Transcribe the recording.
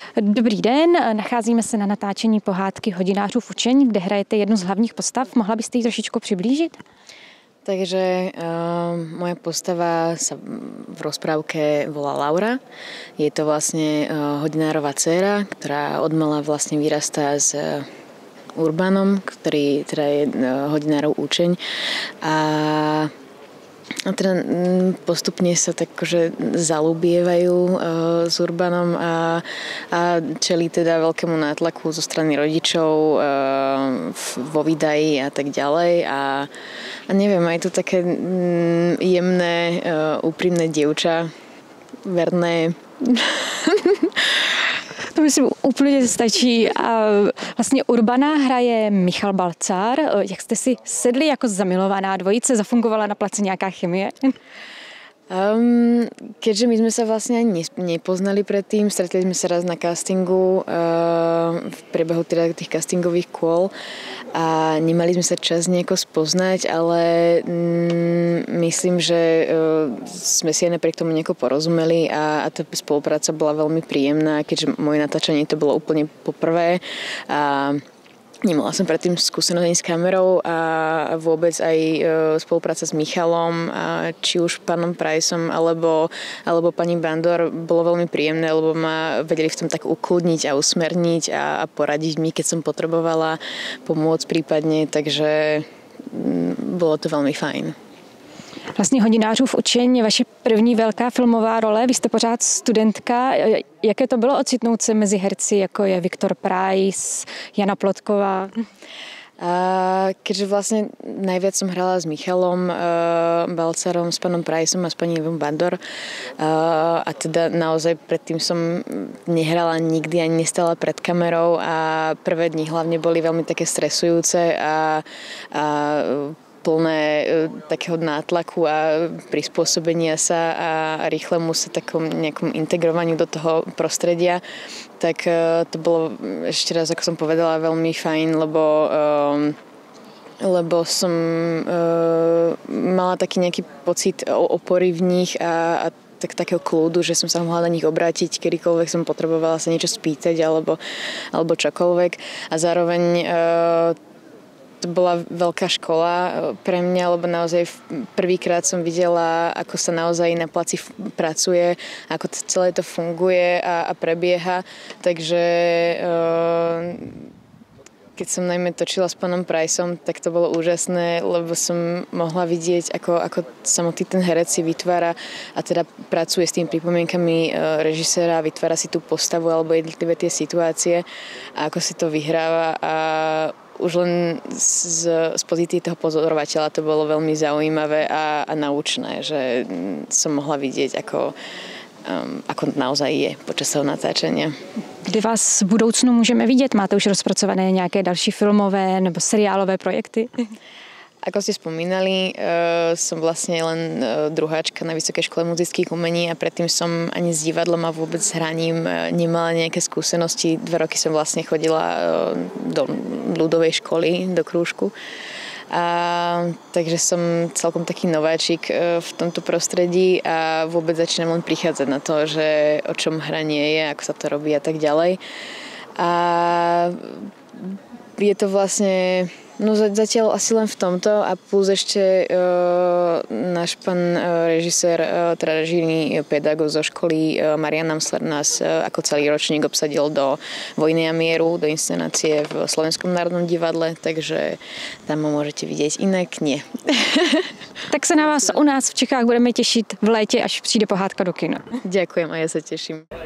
Dobrý den, nacházíme se na natáčení pohádky Hodinářů v učení, kde hrajete jednu z hlavních postav. Mohla byste ji trošičku přiblížit? Takže moja postava sa v rozprávke volá Laura. Je to vlastne hodinárová dcéra, ktorá odmala vlastne vyrastá s Urbanom, ktorý teda je hodinárov učeň. A teda postupne sa tak akože zalúbievajú s Urbanom a čelí teda veľkému nátlaku zo strany rodičov vo výdaji a tak ďalej. A neviem, aj to také jemné, úprimné dievča, verné. To myslím úplně stačí. A vlastně Urbana hraje Michal Balcár. Jak jste si sedli jako zamilovaná dvojice? Zafungovala na place nějaká chemie? Keďže my sme sa vlastne ani nepoznali predtým, stretli sme sa raz na castingu v priebehu teda tých castingových kôl a nemali sme sa čas nejako spoznať, ale myslím, že sme si aj napriek tomu nejako porozumeli a tá spolupráca bola veľmi príjemná, keďže moje natáčanie to bolo úplne poprvé a nemala som predtým skúsenosť s kamerou a vôbec aj spolupráca s Michalom, či už pánom Priceom alebo pani Bandor bolo veľmi príjemné, lebo ma vedeli v tom tak ukludniť a usmerniť a poradiť mi, keď som potrebovala pomôcť prípadne, takže bolo to veľmi fajn. Vlastně Hodinářův učení je vaše první velká filmová role. Vy jste pořád studentka. Jaké to bylo ocitnout se mezi herci, jako je Viktor Price, Jana Plotková? Keďže vlastne najviac som hrala s Michalom Balcarom, s pánom Priceom a s pani Ivom Bandor a teda naozaj predtým som nehrala nikdy ani nestala pred kamerou a prvé dni hlavne boli veľmi také stresujúce a plné takého nátlaku a prispôsobenia sa a rýchlemu sa takom nejakom integrovaniu do toho prostredia, tak to bolo ešte raz, ako som povedala, veľmi fajn, lebo som mala taký nejaký pocit opory v nich a takého kľudu, že som sa mohla na nich obrátiť, kedykoľvek som potrebovala sa niečo spýtať alebo čokoľvek. A zároveň to bola veľká škola pre mňa, lebo naozaj prvýkrát som videla, ako sa naozaj na placi pracuje, ako celé to funguje a prebieha. Takže keď som najmä točila s pánom Priceom, tak to bolo úžasné, lebo som mohla vidieť, ako samotný ten herec si vytvára a teda pracuje s tými pripomienkami režiséra, vytvára si tú postavu alebo jednotlivé tie situácie a ako si to vyhráva a už len z pozície toho pozorovateľa to bolo veľmi zaujímavé a naučné, že som mohla vidieť, ako naozaj je počas toho natáčenia. Kdy vás v budoucnu můžeme vidět? Máte už rozpracované nějaké další filmové nebo seriálové projekty? Ako ste spomínali, som vlastne len druháčka na Vysokej škole muzických umení a predtým som ani s divadlom a vôbec s hraním nemala nejaké skúsenosti. 2 roky som vlastne chodila do ľudovej školy, do krúžku. Takže som celkom taký nováčik v tomto prostredí a vôbec začínam len prichádzať na to, že o čom hranie je, ako sa to robí a tak ďalej. A je to vlastne zatiaľ asi len v tomto a plus ešte náš pán režisér, teda režijný pedagóg zo školy Marian Namsler nás ako celý ročník obsadil do Vojny a mieru, do inscenácie v Slovenskom národnom divadle, takže tam ho môžete vidieť, inak nie. Tak se na vás u nás v Čechách budeme těšit v létě, až přijde pohádka do kina. Ďakujem a ja sa teším.